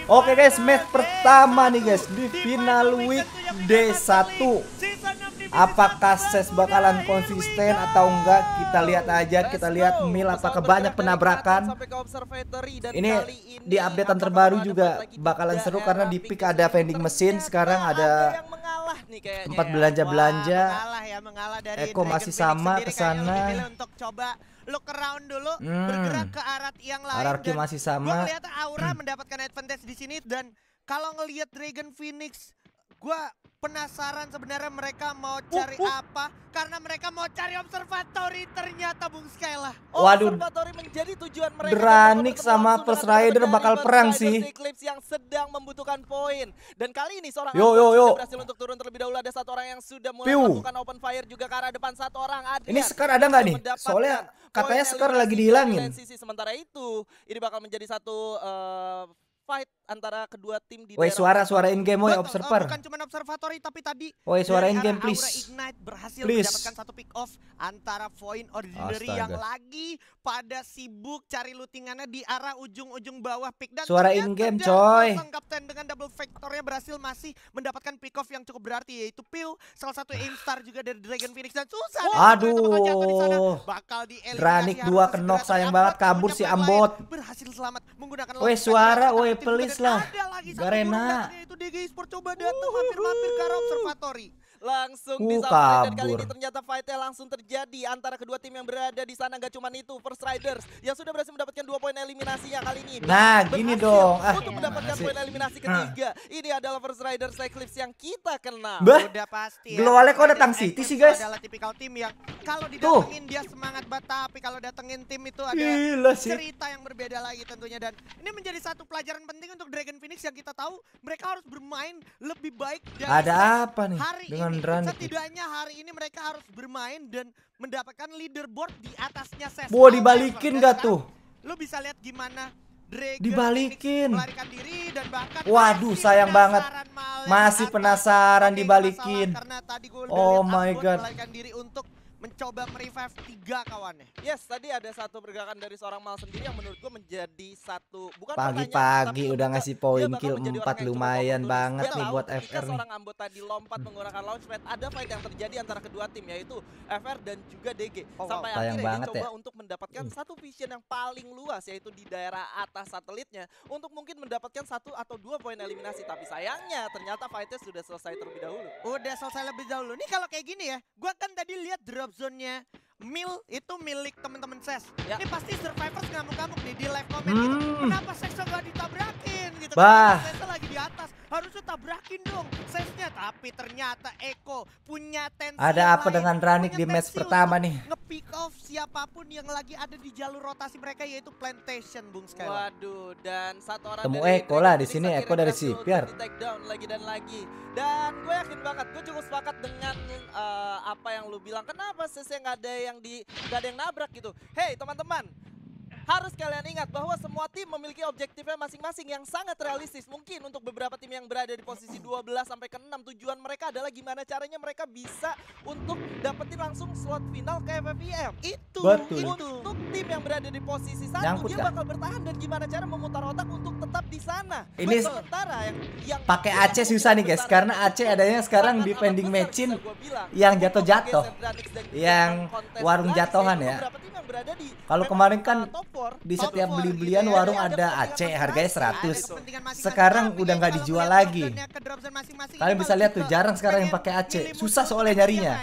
Oke guys, match pertama nih guys di final week D1. Apakah SES bakalan konsisten atau enggak? Kita lihat aja, kita lihat Mil apakah banyak penabrakan. Ini di updatean terbaru juga bakalan seru karena di pick ada vending mesin, sekarang ada tempat belanja-belanja. Eko masih sama ke sana. Look around dulu, bergerak ke arah yang lain. Hierarchy masih sama. Gue ngeliat Aura mendapatkan advantage di sini, dan kalau ngelihat Dragon Phoenix, gue penasaran sebenarnya mereka mau cari apa, karena mereka mau cari observatory ternyata Bung Skyla. Waduh, Observatory menjadi tujuan mereka. Dranik sama First Rider bakal perang sih. Eclipse yang sedang membutuhkan poin. Dan kali ini seorang yo berhasil untuk turun terlebih dahulu. Ada satu orang yang sudah mulai melakukan open fire juga ke arah depan satu orang. Ini Scar ada nggak nih? Soalnya katanya Scar lagi dihilangin. Sementara itu, ini bakal menjadi satu fight antara kedua tim di Woi, suara in game, woi observer. Bukan cuma observatory tapi tadi woi, suara in game please. Aura Ignite berhasil mendapatkan satu pick off antara Void Ordinary yang lagi pada sibuk cari lootingannya di arah ujung-ujung bawah pick, dan suara in game coy. Kapten dengan double vectornya berhasil masih mendapatkan pick off yang cukup berarti, yaitu Pew, salah satu aim star juga dari Dragon Phoenix, dan susah. Aduh, bakal di Dranik 2 kenok, sayang banget kabur si Ambot. Berhasil selamat menggunakan woi suara, woi please lah. Garena. Itu DG Esports coba datang hampir-hampir ke arah observatory. Langsung disampaikan, dan kali ini ternyata fightnya langsung terjadi antara kedua tim yang berada di sana. Gak cuma itu, First Riders yang sudah berhasil mendapatkan 2 poin eliminasinya kali ini. Nah gini dong, untuk mendapatkan poin eliminasi ketiga. Ini adalah First Riders Eclipse yang kita kenal. Udah pasti. Global kok datang City sih guys. Adalah tipikal tim yang kalau didatengin dia semangat banget, tapi kalau datengin tim itu ada cerita yang berbeda lagi tentunya. Dan ini menjadi satu pelajaran penting untuk Dragon Phoenix yang kita tahu mereka harus bermain lebih baik. Ada apa nih dengan Dranik? Setidaknya hari ini mereka harus bermain dan mendapatkan leaderboard di atasnya SES. Wah, dibalikin gak tuh? Lu bisa lihat gimana Dragon dibalikin. melarikan diri dan bahkan waduh sayang banget. Masih penasaran dibalikin. Karena tadi gue oh my god. melarikan diri untuk mencoba merevive 3 kawannya. Yes, tadi ada satu pergerakan dari seorang Mal sendiri yang menurut gue menjadi satu, bukan pagi-pagi udah ngasih poin kill 4, lumayan banget nih buat FR nih. Seorang Ambot tadi lompat menggunakan launchpad, ada fight yang terjadi antara kedua tim, yaitu FR dan juga DG. Sampai akhirnya dia coba untuk mendapatkan satu vision yang paling luas, yaitu di daerah atas satelitnya, untuk mungkin mendapatkan 1 atau 2 poin eliminasi. Tapi sayangnya ternyata fightnya sudah selesai terlebih dahulu. Udah selesai lebih dahulu. Nih kalau kayak gini ya, gua kan tadi lihat drop zone-nya Mil itu milik teman-teman SES. Ini pasti survivors ngamuk-ngamuk nih di live comment gitu. Kenapa SES gak ditabrakin gitu? SES lagi di atas, harusnya tabrakin dong SES-nya. Tapi ternyata Eko punya tensi. Ada apa dengan Dranik di match pertama nih? Nge-pick off siapapun yang lagi ada di jalur rotasi mereka, yaitu Plantation, Bung Skyla. Waduh, dan satu orang temu Eko lah di sini, Eko dari Sipiar. Take down lagi dan lagi. Dan gue yakin banget, gue cukup sepakat dengan apa yang lu bilang. Kenapa SES nggak ada yang nabrak gitu? Hey teman-teman, harus kalian ingat bahwa semua tim memiliki objektifnya masing-masing yang sangat realistis. Mungkin untuk beberapa tim yang berada di posisi 12 sampai ke 6, tujuan mereka adalah gimana caranya mereka bisa untuk dapetin langsung slot final ke FFVM. Itu untuk tim yang berada di posisi 1, dia bakal bertahan dan gimana cara memutar otak untuk tetap di sana. Ini sementara yang pakai AC susah nih guys, karena AC adanya sekarang di vending machine yang jatuh-jatuh, yang warung jatohan ya. Kalau kemarin kan di setiap beli-belian warung ada AC harganya 100. Sekarang udah nggak dijual lagi. Kalian bisa lihat tuh, jarang sekarang yang pakai AC. Susah soalnya nyarinya.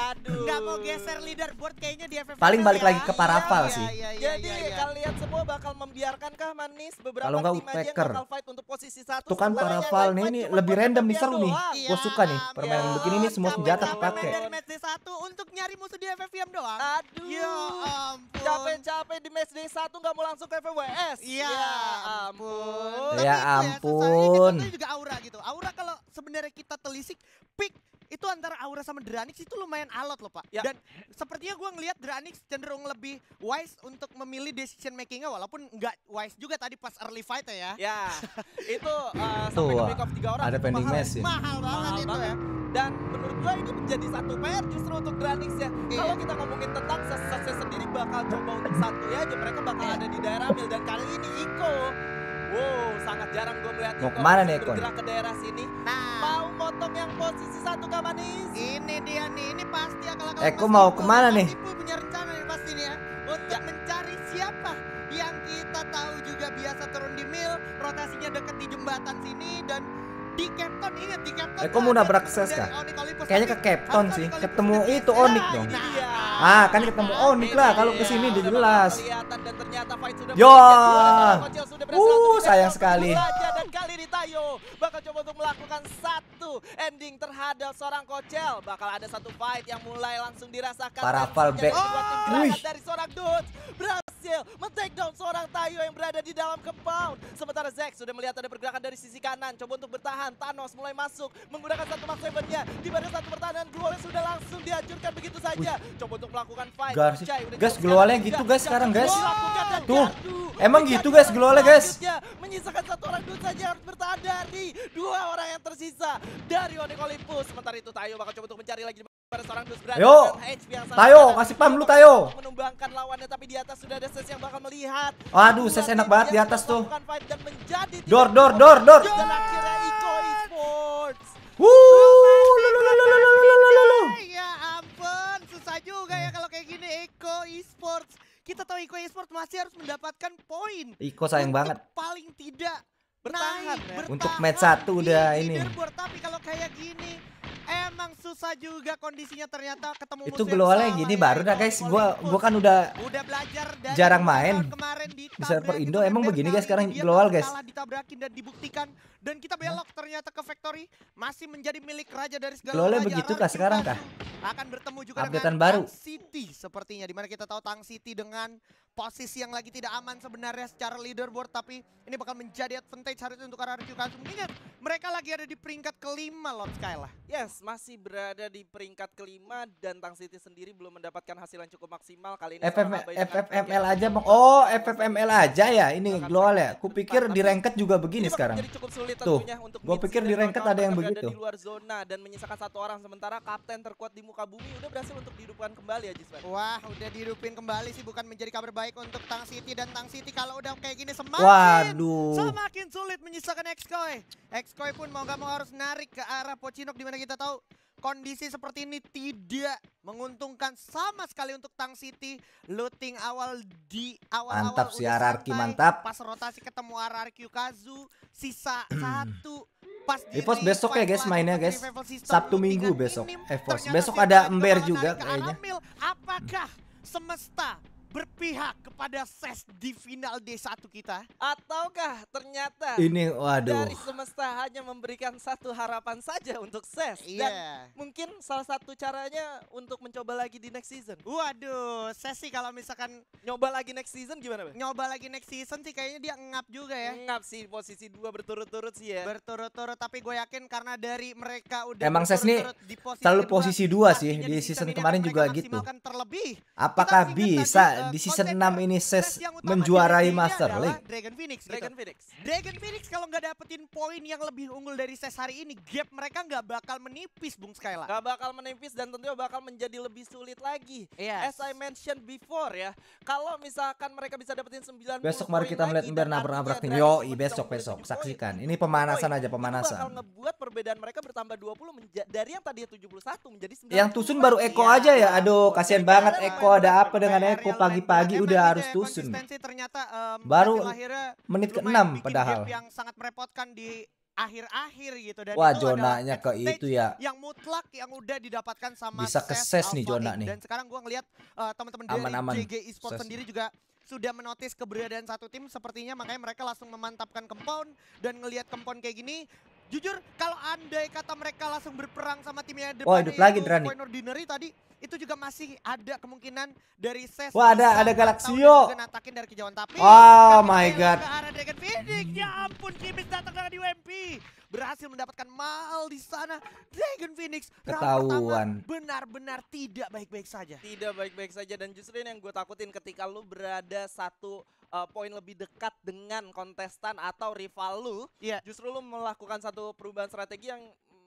Paling balik lagi ke Parafal sih. Jadi kalian semua bakal membiarkankah Manis beberapa kalau nggak tim aja yang bakal fight untuk posisi 1? Tuh kan Parafal nih, ini lebih random nih, seru nih. Gue suka nih permainan begini nih, semua senjata kepake. Untuk nyari musuh di FFVM doang. Aduh. Ya capek-capek di match day 1 nggak mau langsung ke FWS. Ya ampun. Ya ampun. Tapi juga Aura gitu. Aura kalau sebenarnya kita telisik pick itu antara Aura sama Dranix itu lumayan alot loh Pak. Dan sepertinya gue ngelihat Dranix cenderung lebih wise untuk memilih decision makingnya, walaupun nggak wise juga tadi pas early fight ya. Ya itu sampai ke pick off 3 orang. Ada pending match ya. Mahal banget itu ya. Dan menurut gue ini menjadi satu PR justru untuk Dranix ya. Kalau kita ngomongin tentang SES sendiri bakal coba untuk satu ya aja, mereka bakal ada di daerah Mil, dan kali ini Iko Wow, sangat jarang gue melihat Mau Iko kemana langsung nih, Eko? bergerak ke daerah sini. Nah, Mau motong yang posisi 1 kah Manis? ini dia nih, ini pasti akal-akalan Eko Mas mau Ibu. kemana Mas nih? Ibu punya rencana nih pasti nih ya, untuk mencari siapa yang kita tahu juga biasa turun di mil, rotasinya deket di jembatan sini dan di Captain, ingat di Captain. Eko mau nabrak Ses kah? Kayaknya ke Captain sih, ketemu itu Onyx dong. Ini dia. Ah, kan ketemu Onyx lah, kalau kesini udah jelas. Kelihatan dan ternyata fight sudah Yo. Kocil sudah berhasil untuk Sayang di-take sekali. down saja, dan kali ini Tayo bakal coba untuk melakukan satu ending terhadap seorang Kocel. Bakal ada satu fight yang mulai langsung dirasakan. Para tensinya fallback. dari kedua tim Wih. gerakan dari seorang Dudes berhasil men-take down seorang Tayo yang berada di dalam compound. Sementara Zack sudah melihat ada pergerakan dari sisi kanan, coba untuk bertahan. Thanos mulai masuk menggunakan satu Max 7-nya. Di mana satu pertahanan Glownya sudah langsung dihancurkan begitu saja. Coba untuk melakukan fight. Guys, Ucai udah guys, jauh Glownya sekarang gitu, juga. guys, sekarang, guys. Dilakukan dan Tuh. Gardu Emang menjadi gitu, guys, orang Glownya, guys. selanjutnya. Menyisakan satu orang Dudes saja harus bertahan dari 2 orang yang tersisa dari Onyx Olympus. Sementara itu Tayo bakal coba untuk mencari lagi pada seorang Dudes berada Ayo, dengan HP yang sangat Tayo, padat. kasih pam lu, Tayo. Untuk menumbangkan lawannya, tapi di atas sudah ada Ses yang bakal melihat. Aduh, Dua Ses enak tim banget di yang atas sudah tuh. melakukan fight dan menjadi Dor, tidak dor, kuat. dor, dor. Dan akhirnya Iko Esports. Ya ampun, susah juga ya kalau kayak gini Eko Esports. Kita tahu Eko Esports masih harus mendapatkan poin. Iko sayang Untuk banget. paling tidak Bertahan, naik, ya. Untuk bertahan match 1 udah di ini. leaderboard. Tapi kalau kayak gini emang susah juga kondisinya, ternyata ketemu Itu musuh yang Glownya salah gini ya, baru dah Eko guys. Olympus. Gua kan udah Udah belajar dari jarang dua main tahun kemarin di server ditabrakin Indo. sama Emang begini Bernal, guys sekarang ini dia Global baru guys. kalah, ditabrakin dan dibuktikan, dan kita belok ternyata ke factory masih menjadi milik raja dari segala Global raja. begitu kah Raju sekarang kah? akan bertemu juga Updatean dengan baru. Tang City sepertinya, dimana kita tahu Tang City dengan posisi yang lagi tidak aman sebenarnya secara leaderboard, tapi ini bakal menjadi advantage harusnya untuk RRQ Kazu. Mengingat mereka lagi ada di peringkat kelima Lord Skyla. Yes, masih berada di peringkat kelima dan Tang City sendiri belum mendapatkan hasil yang cukup maksimal kali ini. FFML aja bang. Oh FFML aja ya ini Global ya. Kupikir di ranked juga begini sekarang. Jadi cukup sulit Tuh, tentunya untuk gua pikir di ranked ada yang begitu. Di luar zona dan menyisakan satu orang, sementara kapten terkuat di muka bumi udah berhasil untuk dihidupkan kembali ya Jisman. Wah, udah dihidupin kembali sih, bukan menjadi kabar baik untuk Tang City, dan Tang City kalau udah kayak gini Waduh. semakin sulit menyisakan Xkoi. Xkoi pun mau gak mau harus narik ke arah Pochinok, dimana kita tahu kondisi seperti ini tidak menguntungkan sama sekali untuk Tang City. Looting awal di awal-awal Mantap sih, udah RRQ, santai. mantap. Pas rotasi ketemu RRQ Kazu, sisa satu. Pas di EVOS besok ya guys revive mainnya lagi, guys. revival system, Sabtu lootingan Minggu besok. minim, EVOS. ternyata Besok si ada Black Ember bakal juga narik ke kayaknya. arah Mil. Apakah semesta berpihak kepada Ses di final D1 kita? Ataukah ternyata Ini waduh. dari semesta hanya memberikan satu harapan saja untuk Ses, dan Iya. mungkin salah satu caranya untuk mencoba lagi di next season. Waduh, Ses sih kalau misalkan Nyoba lagi next season gimana, Bang? nyoba lagi next season sih kayaknya dia ngap juga ya. Ngap sih posisi 2 berturut-turut sih ya. Berturut-turut, tapi gue yakin karena dari mereka udah Emang Ses nih berturut-turut di posisi selalu kedua, posisi 2 sih pastinya di season season ini kemarin akan juga mereka gitu. maksimalkan terlebih. Apakah Kita ingat bisa tadi, di season konsepnya 6 ini Ses yang utama menjuarai di Master adalah League? Dragon Phoenix gitu. Dragon Phoenix. Dragon Phoenix kalau nggak dapetin poin yang lebih unggul dari Ses hari ini, gap mereka nggak bakal menipis, Bung Skyla. Gak bakal menipis dan tentunya bakal menjadi lebih sulit lagi. Yes. As I mentioned before ya, kalau misalkan mereka bisa dapetin 90 Besok mari kita melihat Ember nabrak-nabrak nih. Yo, besok saksikan. Ini pemanasan aja, Itu bakal pemanasan. ngebuat perbedaan mereka bertambah 20 dari yang tadinya 71 menjadi 90. Yang tusun baru Eko Iya. aja ya. Aduh, kasihan banget Iya, Eko. Ada apa dengan PR Eko yang pagi-pagi lain. udah Emang harus gitu ya, tusun. konsistensi ternyata Baru hasil akhirnya menit lumayan ke-6 bikin padahal. gap yang sangat merepotkan di akhir-akhir gitu, dan Wah, itu adalah zonanya ke advantage itu ya. yang mutlak yang udah didapatkan sama Bisa ke ses nih Alpha zona Inc. nih. Dan sekarang gua ngelihat teman-teman dari Aman-aman JG Esports ses. sendiri juga sudah menotis keberadaan satu tim sepertinya, makanya mereka langsung memantapkan compound dan ngelihat compound kayak gini. Jujur kalau andai kata mereka langsung berperang sama timnya Wah, hidup lagi itu Drani. Point Ordinary tadi, itu juga masih ada kemungkinan dari Ses Wah, bisa ada atau Galaxio. dan juga natakin dari kejauhan, tapi Oh ketika my belok god. ke arah Dragon Phoenix, ya ampun, Kimis datang dari UMP, berhasil mendapatkan mal di sana. Dragon Phoenix round Ketahuan. pertama benar-benar tidak baik-baik saja. Tidak baik-baik saja, dan justru ini yang gue takutin ketika lu berada satu poin lebih dekat dengan kontestan atau rival lu. Iya. Justru lu melakukan satu perubahan strategi yang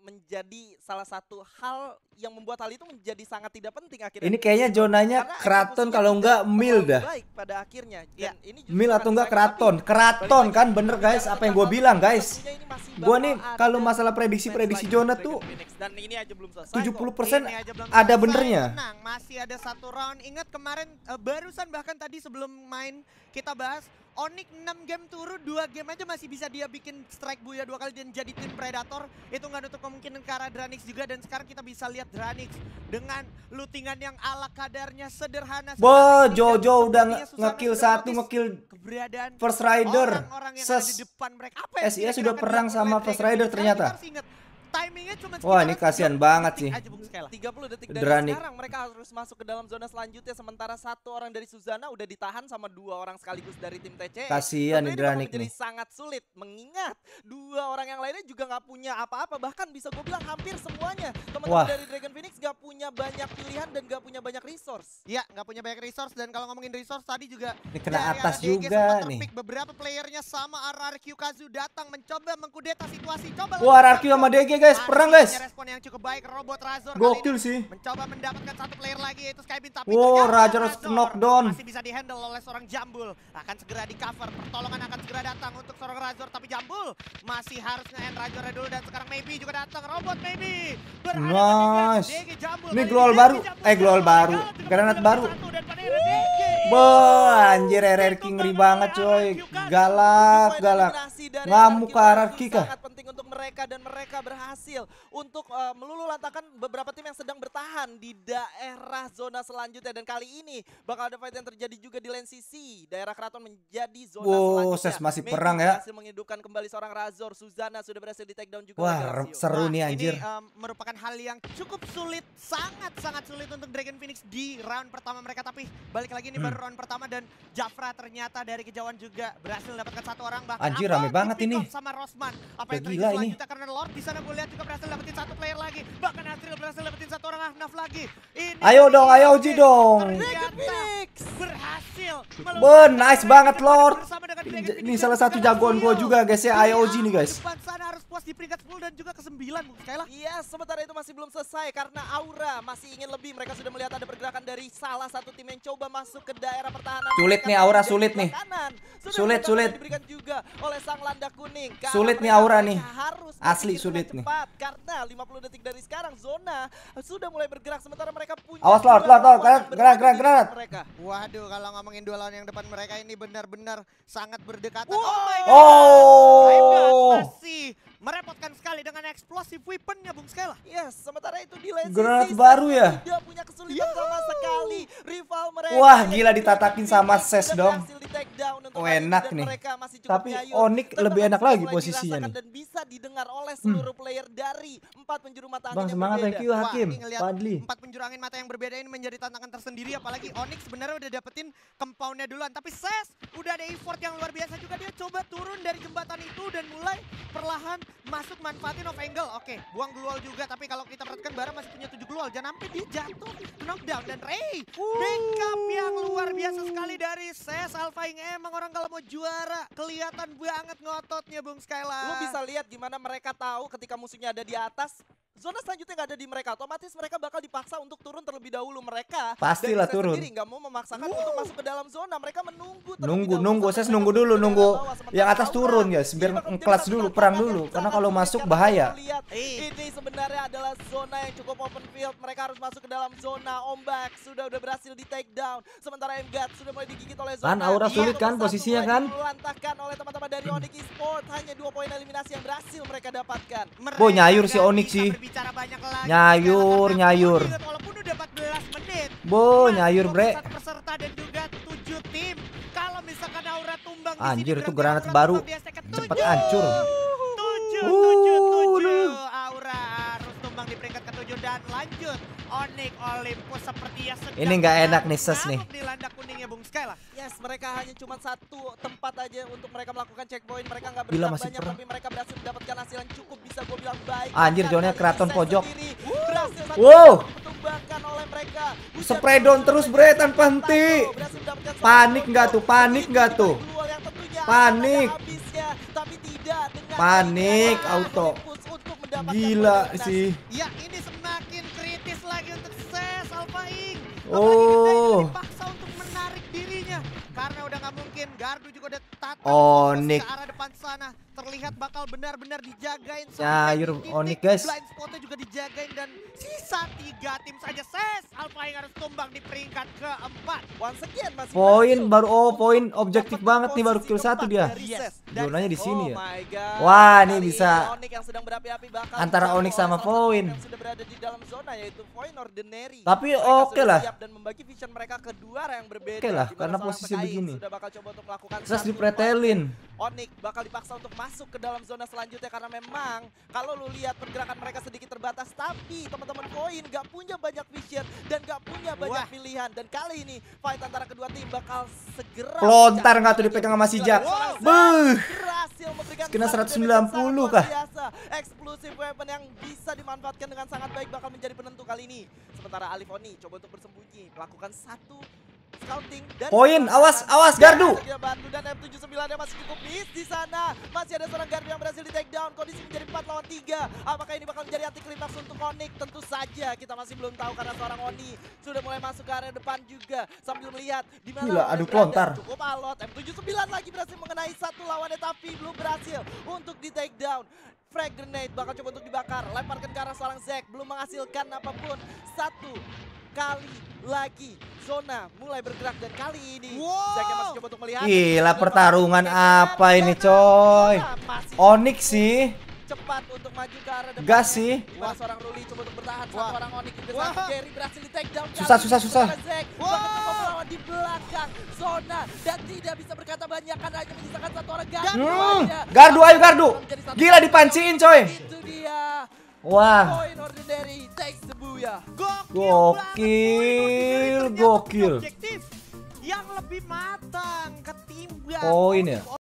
menjadi salah satu hal yang membuat hal itu menjadi sangat tidak penting akhirnya. Ini kayaknya zonanya Karena Kraton eksekusinya kalau tidak enggak Mil terlalu dah. baik pada akhirnya. Ya. Dan ini justru Mil atau akan enggak disayangkan, Kraton. tapi Kraton balik kan lagi, bener guys apa yang gue tanggal bilang guys. tentunya ini masih Gue nih bakal kalau ada masalah prediksi-prediksi zona tuh dan ini aja belum selesai kok. 70% Ini aja belum ada selesai, benernya. tenang, masih ada satu round. Ingat kemarin barusan bahkan tadi sebelum main kita bahas Onyx 6 game turun, 2 game aja masih bisa dia bikin strike Buya 2 kali dan jadi tim Predator. Itu nggak nutup kemungkinan ke arah Dranix juga, dan sekarang kita bisa lihat Dranix dengan lootingan yang ala kadarnya sederhana. Boh, seperti Jojo tidak, udah sepertinya Susana ngekill sudah satu, notice ngekill keberadaan First Rider. orang-orang yang ada di Ses. depan mereka. Apa yang SIS kira-kira sudah akan perang dilakukan sama oleh First Dragon Rider Phoenix? ternyata. Kita harus ingat, timingnya cuma Wah, ini sekitar kasihan 30 banget detik sih. aja, Bung Skela. 30 detik dari Dranik. sekarang mereka harus masuk ke dalam zona selanjutnya, sementara satu orang dari Susana udah ditahan sama 2 orang sekaligus dari tim TC. Kasihan nih Tentunya ini bakal Dranik menjadi nih. sangat sulit mengingat 2 orang yang lainnya juga nggak punya apa-apa, bahkan bisa gue bilang hampir semuanya teman-teman Wah. dari Dragon Phoenix nggak punya banyak pilihan dan nggak punya banyak resource. Ya, nggak punya banyak resource, dan kalau ngomongin resource tadi juga Ini kena dari atas arah DG juga sempat nih. terpick beberapa playernya sama RRQ Kazu datang mencoba mengkudeta situasi. Coba Wah, RRQ sama DG guys, Masih perang guys. punya respon yang cukup baik. Robot Razor kali Gokil ini sih. mencoba mendapatkan satu player lagi, yaitu Skybin, tapi Wow, ternyata Razor knockdown. masih bisa dihandle oleh seorang Jambul. Akan segera di cover, pertolongan akan segera datang untuk seorang Razor, tapi Jambul masih harus nge-end Razornya dulu, dan sekarang Maybe juga datang. Robot Maybe berhadapan Nice. dengan DG Jambul. Ini Kali global DG baru. Jambul Global gagal. baru. Gagal, Granat baru. satu, dan pada akhirnya DG. Boh, anjir RRQ ngeri banget coy. Galak, galak. Ngamuk ke RRQ kah? Sangat penting untuk mereka, dan mereka berhasil untuk meluluhlantakkan beberapa tim yang sedang bertahan di daerah zona selanjutnya, dan kali ini bakal ada fight yang terjadi juga di lane sisi daerah Kraton menjadi zona Wow, selanjutnya. Ses masih Maybe perang ya. berhasil menghidupkan kembali seorang Razor. Susana sudah berhasil di take down juga. Wah, oleh Galaxio. seru nih Wah, anjir. Ini merupakan hal yang cukup sulit, sangat sulit untuk Dragon Phoenix di round pertama mereka. Tapi balik lagi ini baru round pertama, dan Jafra ternyata dari kejauhan juga berhasil mendapatkan satu orang. Bahkan Anjir, Abang rame banget di-pick ini. off sama Rosman. Apa Udah yang terjadi gila ini. selanjutnya, karena Lord di sana gue lihat juga berhasil dapetin satu player lagi. Bahkan Azril berhasil dapetin satu orang Ahnaf lagi. Ini Ayo dong, ayo Uji dong. ternyata berhasil. Boh, nice banget Lord. bersama dengan Dragon Ini Phoenix salah dan satu juga jagoan gue Galaxio. juga guys ya, IOG nih guys. Depan sana harus puas di peringkat 10 dan juga ke-9, Bung Skyla. Iya, sementara itu masih belum selesai karena Aura masih ingin lebih. Mereka sudah melihat ada pergerakan dari salah satu tim yang coba masuk ke daerah pertahanan. Sulit Mereka nih Aura, dari sulit sebelah nih. kanan. Sudah Sulit, ada sulit. diberikan juga oleh sang landa kuning. Ke Sulit arah nih mereka, Aura mereka nih. harus Asli berpikir sulit dengan nih. cepat, karena 50 detik dari sekarang zona sudah mulai bergerak, sementara mereka punya Awas, Lord, dua Lord, Lord, lawan yang granat, berada di granat. depan mereka. Waduh, kalau ngomongin dua lawan yang depan mereka ini benar-benar sangat berdekatan. Wow. Oh my god. Oh. Hebat, masih merepotkan sekali dengan explosive weaponnya, Bung Skyla. Yes, sementara itu di lane Granat sisi baru Sana ya? tidak punya kesulitan sama sekali. Rival mereka. Wah, yang gila di ditatakin Dragon sama Phoenix Ses sudah dong. berhasil di take down untuk Oh, kali ini, enak dan nih. mereka masih cukup Tapi nyayur. Onyx Tendangan lebih enak sudah lagi mulai posisinya dirasakan nih. dan bisa didengar oleh seluruh player dari 4 penjuru mata angin Bang, yang semangat, berbeda. thank you Wah, Hakim, ini ngelihat Fadli. 4 penjuru angin mata yang berbeda ini menjadi tantangan tersendiri, apalagi Onyx sebenarnya udah dapetin compoundnya duluan, tapi Ses udah ada effort yang luar biasa juga. Dia coba turun dari jembatan itu dan mulai perlahan masuk manfaatin off angle. Oke, buang glual juga, tapi kalau kita perhatikan Bara masih punya 7 glual, jangan sampai dia jatuh knockdown. Dan Ray backup yang luar biasa sekali dari Ses. Alpha yang emang orang kalau mau juara kelihatan banget ngototnya, Bung Skyla. Lu bisa lihat gimana mereka tahu ketika musuhnya ada di atas. Zona selanjutnya nggak ada di mereka, otomatis mereka bakal dipaksa untuk turun terlebih dahulu. Mereka Pastilah dari Ses turun. sendiri nggak mau memaksakan untuk masuk ke dalam zona. Mereka menunggu terlebih Nunggu, dahulu nunggu, sampai Ses mereka nunggu turun dulu, ke nunggu daerah bawah. Sementara yang atas Aura, turun guys, ini biar bakal menjadi kelas satu dulu, tantangan perang yang dulu. Karena sangat kalau sulit masuk karena bahaya. kita lihat, ini sebenarnya adalah zona yang cukup open field. Mereka harus masuk ke dalam zona. Ombak sudah berhasil di take down. Sementara MGAT sudah mulai digigit oleh zona. Kan Aura Iya, sulit kan nomor posisinya satu kan? mulai dilantakkan oleh teman-teman dari Onyx Esports. Hanya 2 poin eliminasi yang berhasil mereka dapatkan. Boh, nyayur si Nggak Onyx bisa sih. berbicara banyak lagi. Nyayur, Karena nyayur. ingat, walaupun udah 14 menit. Boh, nyayur bre. 21 peserta dan juga 7 tim. Kalau misalkan Aura tumbang di sini, Anjir, itu berarti granat Aura baru. tumbang di STK Cepet 7. hancur. 7. Aura harus tumbang di peringkat ke-7 dan lanjut. Onyx Olympus sepertinya sedang Ini nggak enak nih, Ses nih. ngamuk di landak kuningnya, Bung Skyla. Yes, mereka hanya cuma satu tempat aja untuk mereka melakukan checkpoint. Mereka nggak Gila, bergerak masih banyak, perang. tapi mereka berhasil mendapatkan hasil yang cukup, bisa gue bilang baik. Anjir, Bahkan zonanya kali Kraton ini Ses pojok. sendiri berhasil satu Wow. ditumbangkan oleh mereka. Hujan Spray down terus, bre, tanpa henti. berhasil mendapatkan satu Panik pojok. nggak tuh? Panik nggak tuh? Glual yang tentunya Panik. akan ada habisnya, tapi tidak dengan Panik, keinginan auto. Olympus untuk mendapatkan Gila poin sih. Ya ini semakin kritis lagi untuk Ses Alpha Ing. Oh. Dipaksa untuk menarik dirinya karena udah nggak mungkin. Gardu juga udah tatap Onyx. ke arah depan sana. Terlihat bakal benar-benar dijagain. Sayur Onyx, guys. Blind spotnya juga dijagain dan sisa 3 tim saja. Ses Alpha Ing harus tumbang di peringkat keempat. Once again masih Poin berhasil. baru poin objektif banget nih, baru kill 1 dia. Yes. Zonanya di sini ya. Oh my God. Wah, ini Kali bisa Onyx yang sedang berapi-api bakal antara dijangkau Onyx oleh sama salah satu Void. yang sudah berada di dalam zona yaitu Void Ordinary. Tapi Mereka oke sudah lah. siap dan membagi vision mereka ke dua arah yang berbeda. Oke lah, Di mana karena seorang posisi PKI begini. sudah bakal coba untuk melakukan Terus satu dipretelin. Onyx bakal dipaksa untuk masuk ke dalam zona selanjutnya karena memang kalau lu lihat pergerakan mereka sedikit terbatas, tapi teman-teman Void gak punya banyak vision dan gak punya banyak pilihan. Dan kali ini fight antara kedua tim bakal segera Lontar nggak tuh dipegang sama si Jack. Beuh. berhasil memberikan Kena satu 190 damage yang sangat luar kah? biasa. Exclusive weapon yang bisa dimanfaatkan dengan sangat baik bakal menjadi penentu kali ini. Sementara Alif Oni coba untuk bersembunyi, melakukan satu scouting dan Poin, awas Gardu. Bantu dan M79 yang masih cukup miss di sana. Masih ada seorang Gardu yang berhasil di take down. Kondisi menjadi 4 lawan 3. Apakah ini bakal menjadi anti klimaks untuk Onyx? Tentu saja kita masih belum tahu karena seorang Oni sudah mulai masuk ke area depan juga sambil melihat di mana Gila, Onyx adu berada. lontar. Cukup alot. M79 lagi berhasil mengenai satu lawannya tapi belum berhasil untuk di take down. Frag grenade bakal coba untuk dibakar. Lemparkan ke arah seorang Zack. Belum menghasilkan apapun. Satu kali lagi zona mulai bergerak dan kali ini Zack yang masih coba untuk melihat. Gila, pertarungan apa ini, coy? Onyx sih. Cepat untuk maju ke arah depan. Gas sih. Dimana seorang Ruli coba untuk bertahan. Satu orang Onyx juga satu Jerry berhasil di take down. Susah. Zack bahkan coba melawan di belakang zona dan tidak bisa berkata banyak karena hanya menyisakan satu orang Gardu aja. Gardu, ayo Gardu. Gila, dipanciin, coy. Itu dia. Wah, Void Ordinary takes the booyah. gokil. Objektif yang lebih matang ketimbang Poin ya.